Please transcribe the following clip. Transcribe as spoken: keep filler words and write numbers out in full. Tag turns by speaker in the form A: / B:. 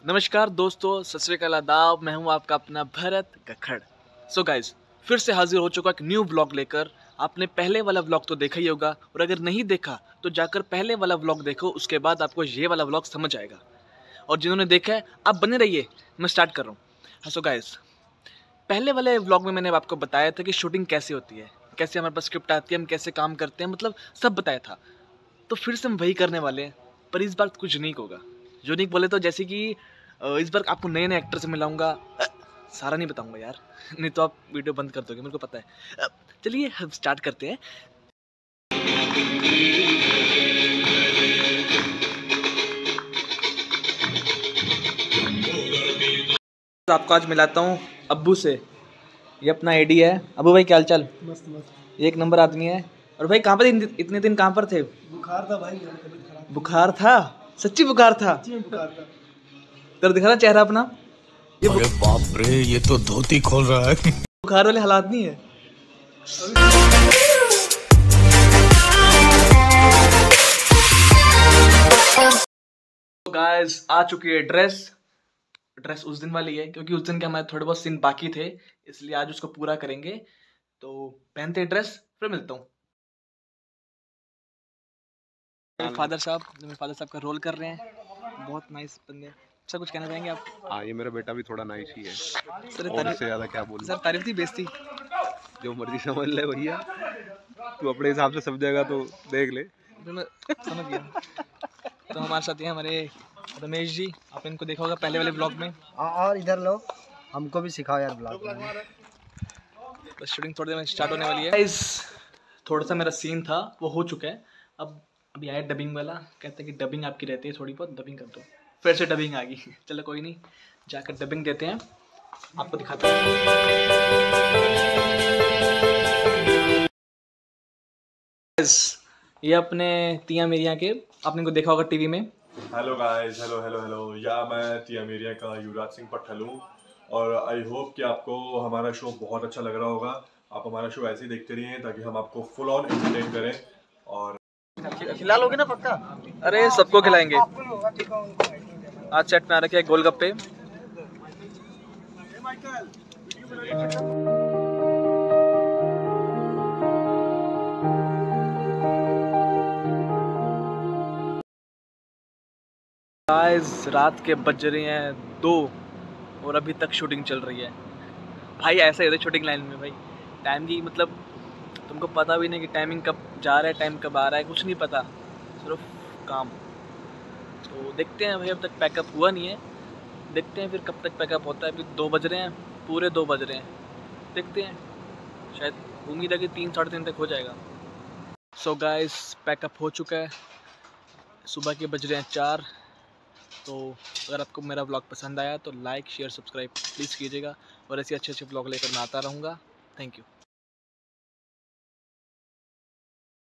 A: नमस्कार दोस्तों, सत श्री अकाल, आदाब। मैं हूं आपका अपना भरत कखड़। सो गाइज, फिर से हाजिर हो चुका एक न्यू व्लॉग लेकर। आपने पहले वाला व्लॉग तो देखा ही होगा, और अगर नहीं देखा तो जाकर पहले वाला व्लॉग देखो, उसके बाद आपको ये वाला व्लॉग समझ आएगा। और जिन्होंने देखा है आप बने रहिए, मैं स्टार्ट कर रहा हूँ। हाँ, सो गाइज, पहले वाले व्लॉग में मैंने आपको बताया था कि शूटिंग कैसे होती है, कैसे हमारे पास स्क्रिप्ट आती है, हम कैसे काम करते हैं, मतलब सब बताया था। तो फिर से हम वही करने वाले हैं, पर इस बार कुछ यूनिक होगा। यूनिक बोले तो जैसे कि इस बार आपको नए नए एक्टर से मिलाऊंगा। सारा नहीं बताऊंगा यार, नहीं तो आप वीडियो बंद कर दोगे, मेरे को पता है। चलिए हम स्टार्ट करते हैं। आपको आज मिलाता हूँ अब्बू से। ये अपना एडी है। अब्बू भाई क्या हाल चाल?
B: मस्त मस्त,
A: एक नंबर आदमी है। और भाई कहाँ पर इतने दिन कहाँ पर थे?
B: बुखार था भाई, तबीयत खराब।
A: बुखार था? सच्ची बुखार था?
B: सच्ची में बुखार था।
A: तर दिखा ना चेहरा अपना। ये
C: अरे बाप रे, ये तो धोती खोल रहा है।
A: बुखार वाले हालात नहीं है। गाइस, आ चुकी है ड्रेस। ड्रेस उस दिन वाली है, क्योंकि उस दिन के हमारे थोड़े बहुत सीन बाकी थे, इसलिए आज उसको पूरा करेंगे। तो पहनते हैं ड्रेस, फिर मिलता हूँ। मेरे फादर साहब मेरे फादर साहब का रोल कर रहे हैं, बहुत नाइस बंदे। सर कुछ कहना चाहेंगे आप?
D: हाँ, ये मेरा बेटा भी थोड़ा नाइस ही है।
A: सर
D: और इससे ज्यादा क्या बोलूं?
A: सर तारीफ थी, बेइज्जती?
D: जो मर्जी समझ ले भैया, तू अपने हिसाब से समझेगा तो देख ले।
A: मैं समझ गया। तो हमारे साथ ये हमारे रमेश जी, आपने इनको देखा होगा पहले वाले ब्लॉग में।
B: और इधर लो, हमको भी सिखाओ यार ब्लॉग में।
A: बस शूटिंग थोड़ी देर में स्टार्ट होने वाली है। गाइस, थोड़ा सा मेरा सीन था वो हो चुका है। अब अभी आया डबिंग वाला, कहते हैं कि डबिंग आपकी रहती है थोड़ी बहुत, डबिंग कर दो। फिर से डबिंग आ गई। चलो कोई नहीं, जाकर डबिंग देते हैं, आपको दिखाते हैं। ये अपने तिया मेरिया के, आपने इनको देखा होगा टीवी में।
E: Hello guys, hello hello hello या मैं तिया मेरिया का युवराज सिंह पट्टल हूँ, और आई होप कि आपको हमारा शो बहुत अच्छा लग रहा होगा। आप हमारा शो ऐसे ही देखते रहिए ताकि हम आपको फुल ऑन एंटरटेन करें। और
B: खिला लोगे ना पक्का?
A: अरे सबको खिलाएंगे। आज सेट में आ रखे हैं गोलगप्पे। गाइस, रात के बज रहे हैं दो और अभी तक शूटिंग चल रही है। भाई ऐसा ही होता है शूटिंग लाइन में भाई, टाइम की मतलब तुमको पता भी नहीं कि टाइमिंग कब जा रहा है, टाइम कब आ रहा है, कुछ नहीं पता, सिर्फ काम। तो देखते हैं भाई, अब तक पैकअप हुआ नहीं है, देखते हैं फिर कब तक पैकअप होता है। अभी दो बज रहे हैं, पूरे दो बज रहे हैं, देखते हैं, शायद उम्मीद है कि तीन साढ़े तीन तक हो जाएगा। सो गाइस, पैकअप हो चुका है, सुबह के बज रहे हैं चार। तो अगर आपको मेरा व्लॉग पसंद आया तो लाइक शेयर सब्सक्राइब प्लीज़ कीजिएगा, और ऐसे अच्छे अच्छे व्लॉग लेकर मैं आता रहूँगा। Thank you.